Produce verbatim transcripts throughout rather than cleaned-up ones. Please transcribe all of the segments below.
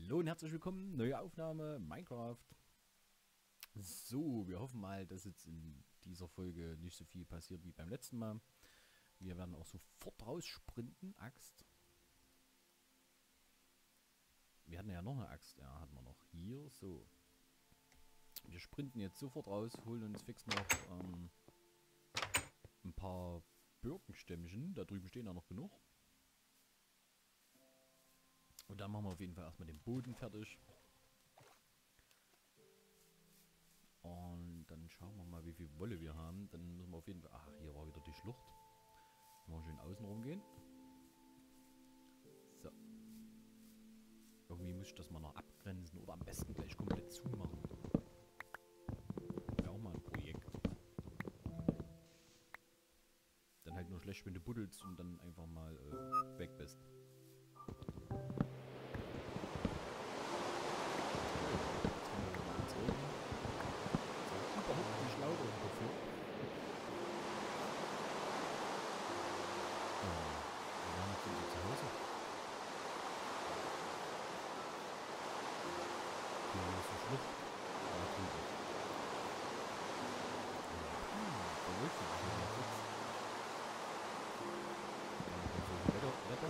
Hallo und herzlich willkommen, neue Aufnahme, Minecraft. So, wir hoffen mal, dass jetzt in dieser Folge nicht so viel passiert wie beim letzten Mal. Wir werden auch sofort raussprinten, Axt. Wir hatten ja noch eine Axt, ja, hatten wir noch. Hier, so. Wir sprinten jetzt sofort raus, holen uns fix noch ähm, ein paar Birkenstämmchen. Da drüben stehen auch noch genug. Und dann machen wir auf jeden Fall erstmal den Boden fertig. Und dann schauen wir mal, wie viel Wolle wir haben. Dann müssen wir auf jeden Fall... Ach, hier war wieder die Schlucht. Mal schön außen rum gehen. So. Irgendwie muss ich das mal noch abgrenzen oder am besten gleich komplett zumachen. Wäre auch mal ein Projekt. Dann halt nur schlecht, wenn du buddelst und dann einfach mal äh, weg bist. Überhaupt nicht laut ungefähr. Wir waren jetzt wieder zu Hause. Hier ist die Schlucht. Da drüben. Hm, da läuft sich schon mal kurz. So ein Wetter, Wetter.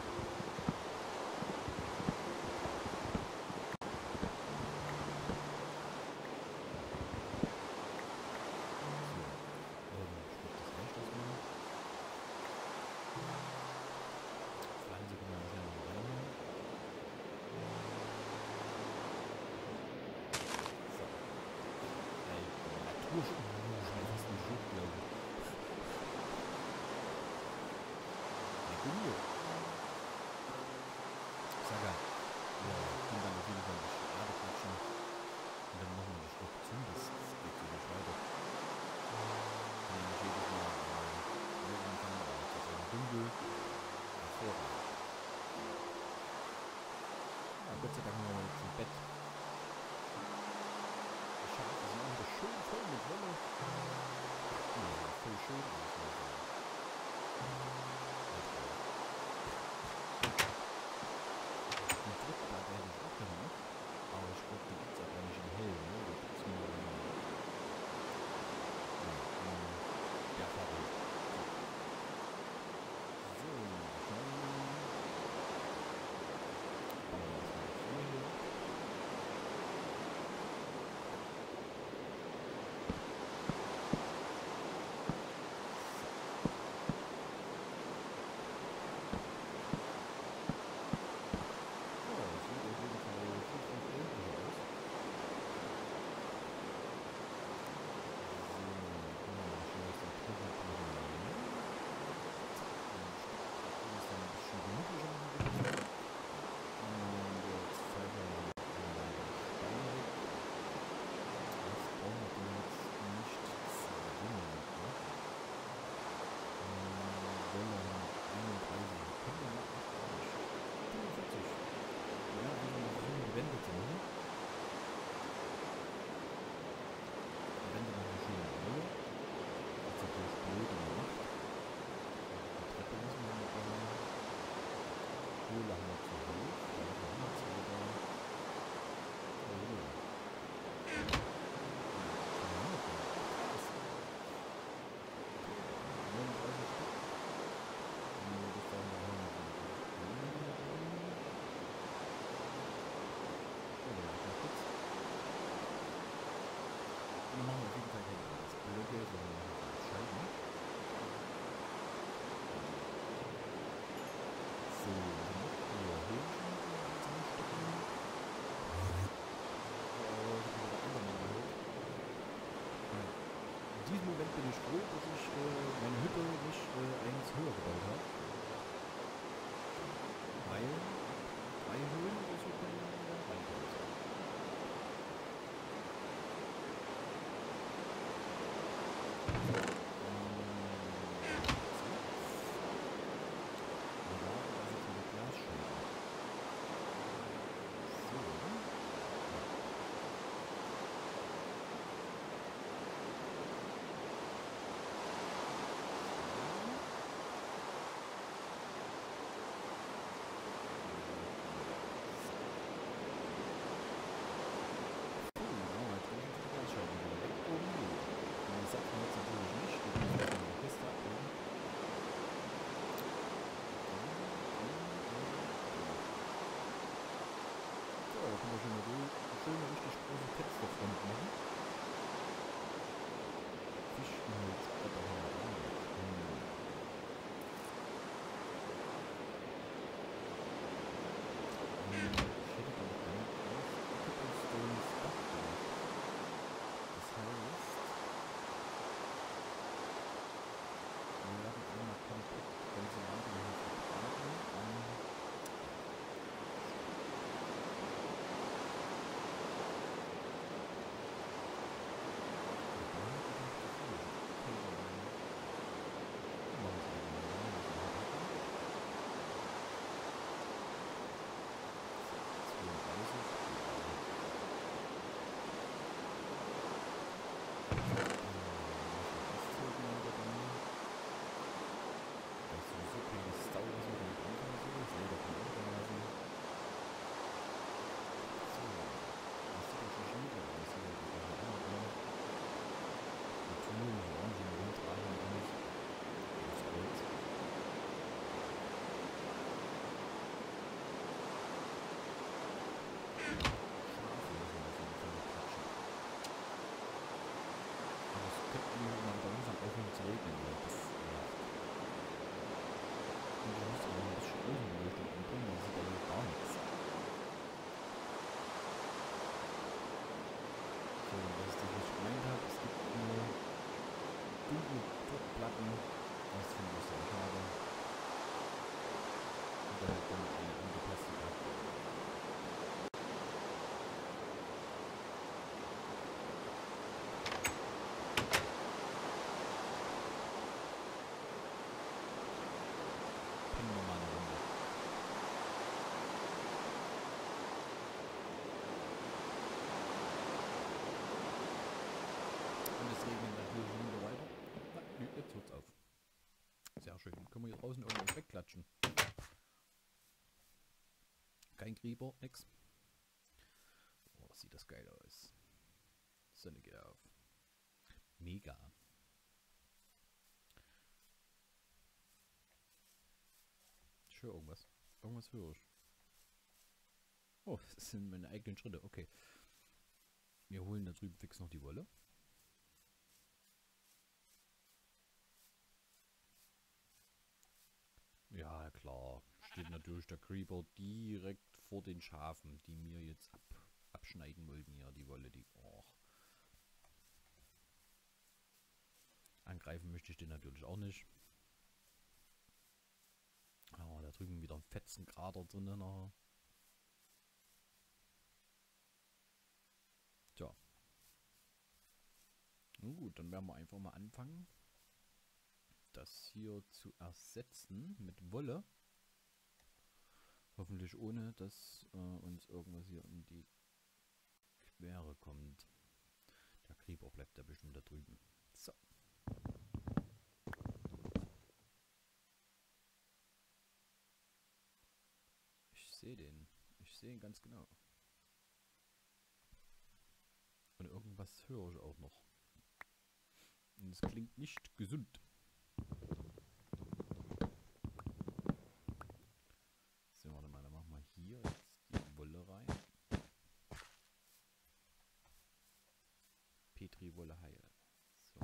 Gott sei Dank nur zum Bett. Die Schafe sind auch wieder schön voll mit Wolle. Ja, voll schön aus. Ein Druckblatt hätte ich auch gerne noch. Aber ich glaube, die gibt es auch gar nicht im Hellen. Ne? Da gibt es nur ja, der Farbe. So, schauen. In diesem Moment bin ich froh, dass ich äh, meine Hütte nicht äh, eins höher gebaut habe. Weil drei Höhen oder so können wir dann reinbauen. können wir schon eine schöne, richtig große Fensterfront machen. Fichtenholz, Bretter haben wir auch noch. Hm. Hm, ich hätte da noch gerne auf Cobblestones Dach gemacht. Das heißt, wir werden einmal komplett die ganze Wand hier vergraben. Ähm, Platten, das finde ich sehr schade. Und da dann eine angepasste Platte. Pinnen wir mal eine Runde. Und es regnet natürlich schon wieder weiter. Nö, jetzt hört's auf. Sehr schön. Können wir hier draußen irgendwas wegklatschen. Kein Grieber, nix. Oh, sieht das geil aus. Sonne geht auf. Mega. Ich höre irgendwas. Irgendwas höre ich. Oh, das sind meine eigenen Schritte. Okay. Wir holen da drüben fix noch die Wolle. Ja, klar. Steht natürlich der Creeper direkt vor den Schafen, die mir jetzt ab, abschneiden wollten hier, die Wolle, die... Oh. Angreifen möchte ich den natürlich auch nicht. Aber da drüben wieder ein Fetzenkrater drin nachher. Tja. Nun gut, dann werden wir einfach mal anfangen, das hier zu ersetzen mit Wolle. Hoffentlich ohne, dass äh, uns irgendwas hier in die Quere kommt. Der Creeper bleibt ja bestimmt da drüben. So. Ich sehe den. Ich sehe ihn ganz genau. Und irgendwas höre ich auch noch. Und es klingt nicht gesund. So, warte mal, dann machen wir hier jetzt die Wolle rein. Petri-Wolle heil. So.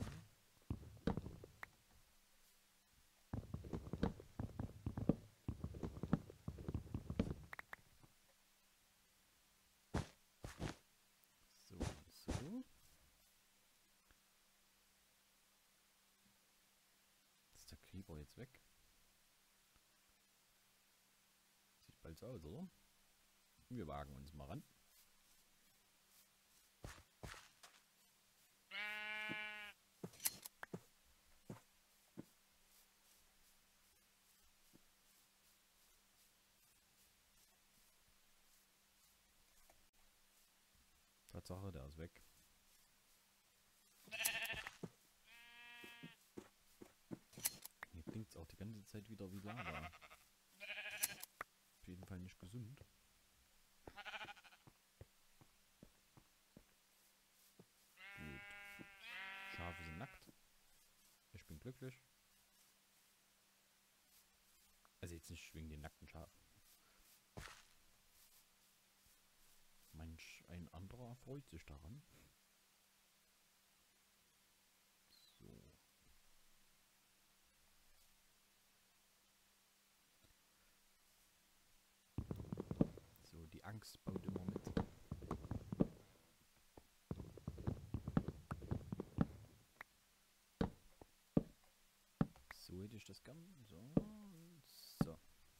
So, so. Ist der Creeper jetzt weg? Sieht bald so aus, oder? Wir wagen uns mal ran. Tatsache, der ist weg. Hier klingt es auch die ganze Zeit wieder wie Lava. Auf jeden Fall nicht gesund. Gut. Schafe sind nackt. Ich bin glücklich. Also jetzt nicht wegen den nackten Schafen. anderer freut sich daran. So. So, die Angst baut immer mit. So hätte ich das gern. So. So.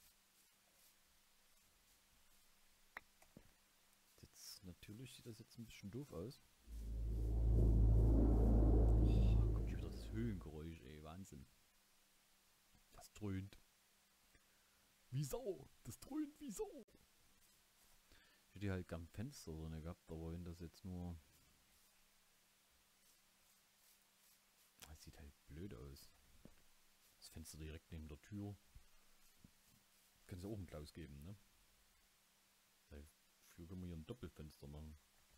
Jetzt, natürlich sieht das jetzt ein bisschen doof aus. Oh, kommt schon wieder das Höhengeräusch, ey. Wahnsinn. Das dröhnt. Wie Sau. Das dröhnt wie Sau. Ich hätte halt gern Fenster drin gehabt, aber wenn das jetzt nur... Das sieht halt blöd aus. Das Fenster direkt neben der Tür. Können sie auch einen Klaus geben, ne? Dafür können wir hier ein Doppelfenster machen.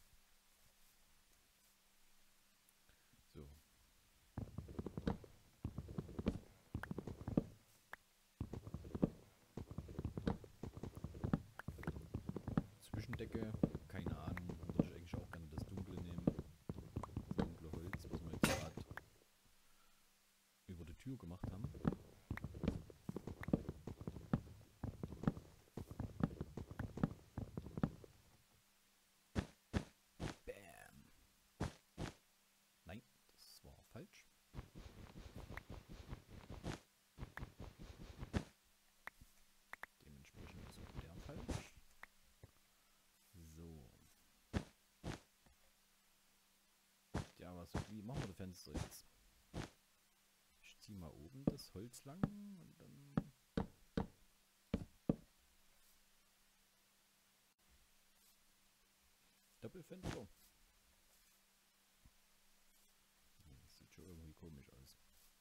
So. Zwischendecke, keine Ahnung, würde ich eigentlich auch gerne das Dunkle nehmen. Das dunkle Holz, was wir jetzt gerade über die Tür gemacht haben. Bam! Nein, das war falsch. Dementsprechend ist auch der falsch. So. Ja, was, wie machen wir das Fenster jetzt? Ich ziehe mal oben das Holz lang und dann... Doppelfenster. Das sieht schon irgendwie komisch aus.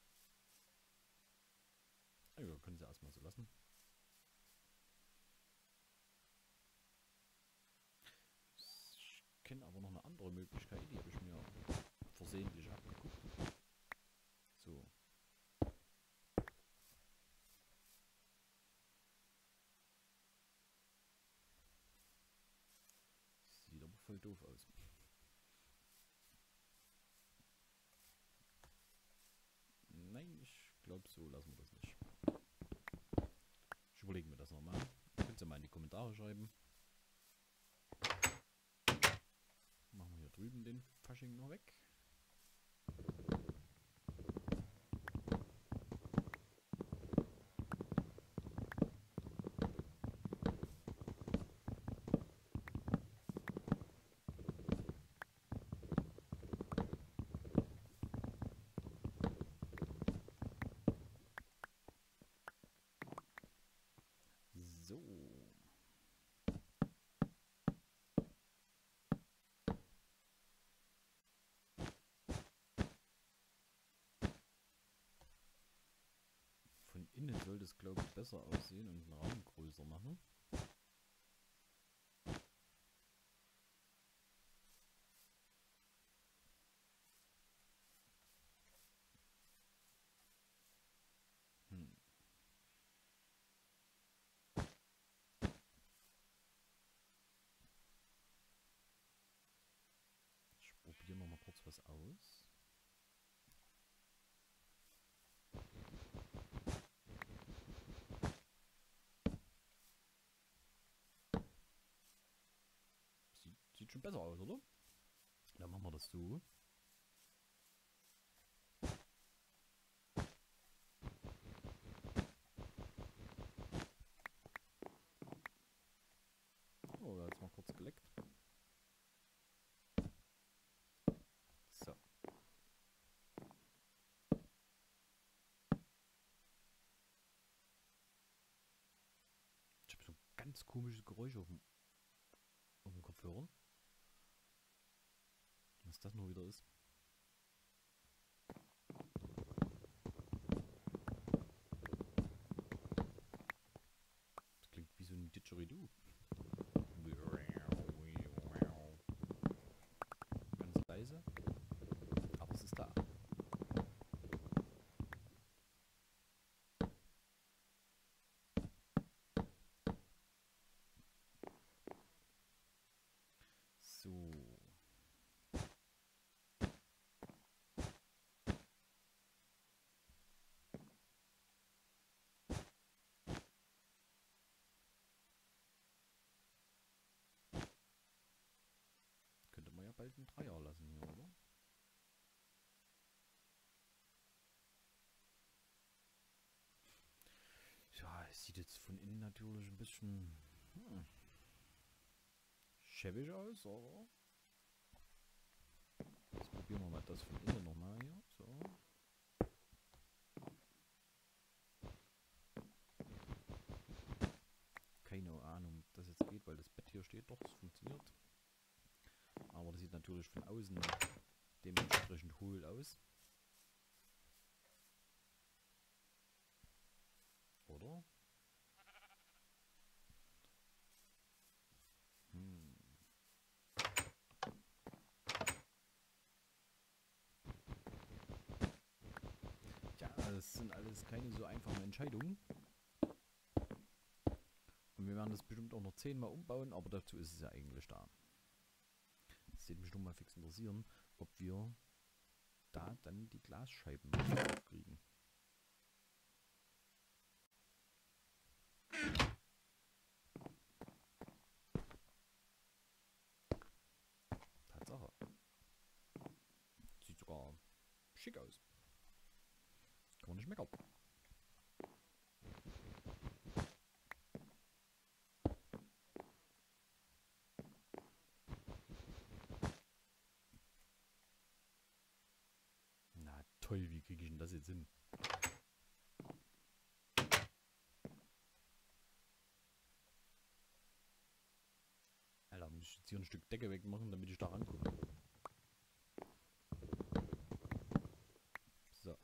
Ja, können sie erstmal so lassen. Ich kenne aber noch eine andere Möglichkeit, die habe ich mir versehentlich abgeguckt. So. Sieht aber voll doof aus. Nein, ich glaube, so lassen wir das nicht. Ich überlege mir das nochmal. Könnt ihr mal in die Kommentare schreiben. Machen wir hier drüben den Fasching noch weg. So. Von innen sollte es, glaube ich, besser aussehen und den Raum größer machen. Hm. Ich probiere noch mal kurz was aus. Sieht, sieht schon besser aus, oder? Dann machen wir das so. Oh, da hat es mal kurz geleckt. So. Ich habe so ein ganz komisches Geräusch auf dem, auf dem Kopfhörer. Was das nur wieder ist. Das klingt wie so ein Didgeridoo. Ganz leise. Aber es ist da. So. halt ein Dreier lassen hier, oder? Ja, es sieht jetzt von innen natürlich ein bisschen hm, schäbig aus, aber jetzt probieren wir mal das von innen nochmal hier. So. Keine Ahnung, ob das jetzt geht, weil das Bett hier steht. Doch, es funktioniert. Aber das sieht natürlich von außen dementsprechend hohl aus. Oder? Hm. Tja, das sind alles keine so einfachen Entscheidungen. Und wir werden das bestimmt auch noch zehnmal umbauen, aber dazu ist es ja eigentlich da. Das würde mich nur mal fix interessieren, ob wir da dann die Glasscheiben kriegen. Tatsache. Sieht sogar schick aus. Kann man nicht meckern. Na toll, wie kriege ich denn das jetzt hin? Alter, muss ich jetzt hier ein Stück Decke wegmachen, damit ich da rankomme. So.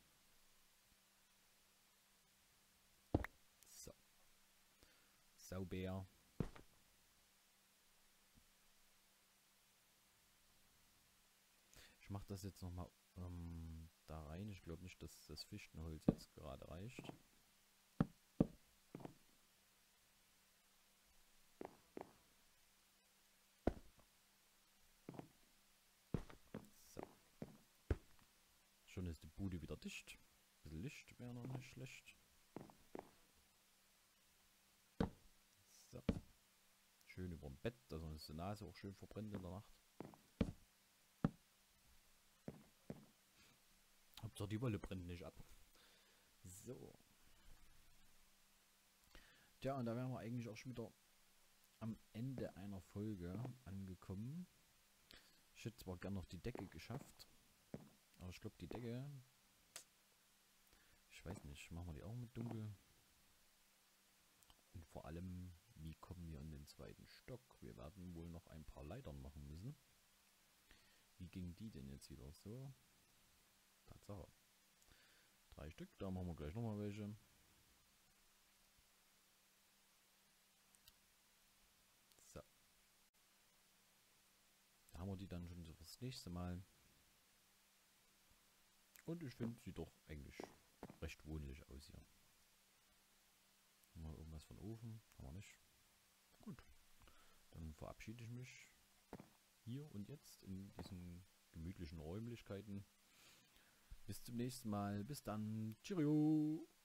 So. Sauber. Ich mache das jetzt nochmal ähm, da rein. Ich glaube nicht, dass das Fichtenholz jetzt gerade reicht. So. Schon ist die Bude wieder dicht. Ein bisschen Licht wäre noch nicht schlecht. So. Schön über dem Bett, dass uns die Nase auch schön verbrennt in der Nacht. Hauptsache die Wolle brennt nicht ab. So. Tja, und da wären wir eigentlich auch schon wieder am Ende einer Folge angekommen. Ich hätte zwar gern noch die Decke geschafft, aber ich glaube die Decke, ich weiß nicht, machen wir die auch mit dunkel? Und vor allem, wie kommen wir in den zweiten Stock? Wir werden wohl noch ein paar Leitern machen müssen. Wie ging die denn jetzt wieder so? Tatsache. Drei Stück, da machen wir gleich nochmal welche. So. Da haben wir die dann schon so fürs nächste Mal. Und ich finde, sieht doch eigentlich recht wohnlich aus hier. Haben wir irgendwas von Ofen? Haben wir nicht. Gut. Dann verabschiede ich mich hier und jetzt in diesen gemütlichen Räumlichkeiten. Bis zum nächsten Mal. Bis dann. Cheerio.